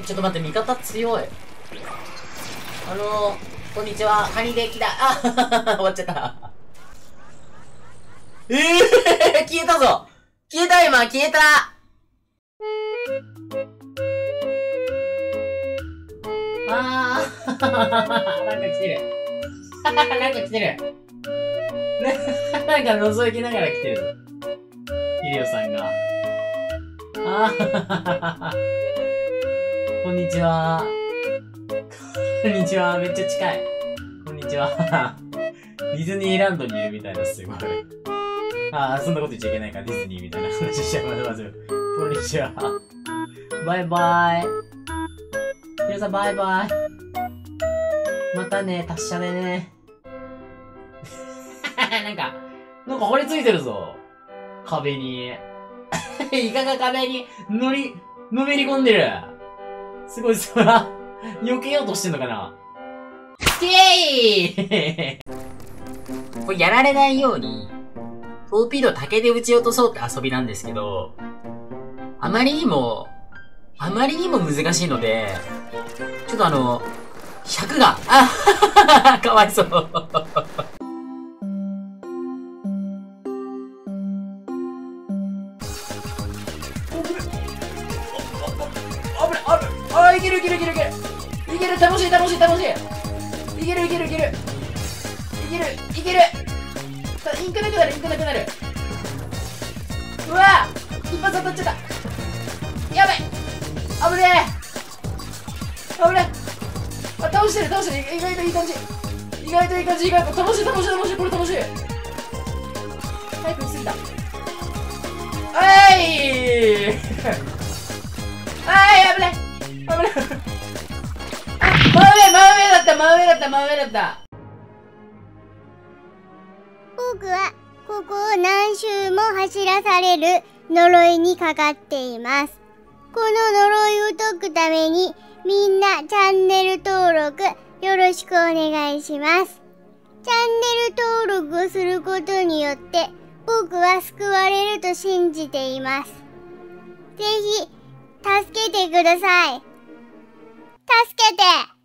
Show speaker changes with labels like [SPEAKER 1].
[SPEAKER 1] ちょっと待って、味方強い。こんにちは。カニで来た。あ終わっちゃった。消えたぞ。消えた今、消えた。なんか来てる。なんか来てる。なんか覗きながら来てる。ヒリオさんが。こんにちは。こんにちは。めっちゃ近い。こんにちは。ディズニーランドにいるみたいな、すごい。そんなこと言っちゃいけないから、ディズニーみたいな話しちゃいます。こんにちは。バイバイ。ヒロさん、バイバイ。またね、達者でね。なんか掘り付いてるぞ。壁に。イカが壁にのめり込んでる。すごい、避けようとしてんのかな。これやられないように、トーピード竹で撃ち落とそうって遊びなんですけど、あまりにも難しいので、ちょっと尺が、かわいそう。いける、楽しい。いける。インクなくなる。うわ一発当たっちゃった。やばい。危ねえ。倒してる。意外といい感じ。楽しい。これ楽しい。タイプ過ぎた。危ない。真上だった。
[SPEAKER 2] 僕はここを何周も走らされる呪いにかかっています。この呪いを解くためにみんなチャンネル登録よろしくお願いします。チャンネル登録をすることによって僕は救われると信じています。ぜひ助けてください。助けて。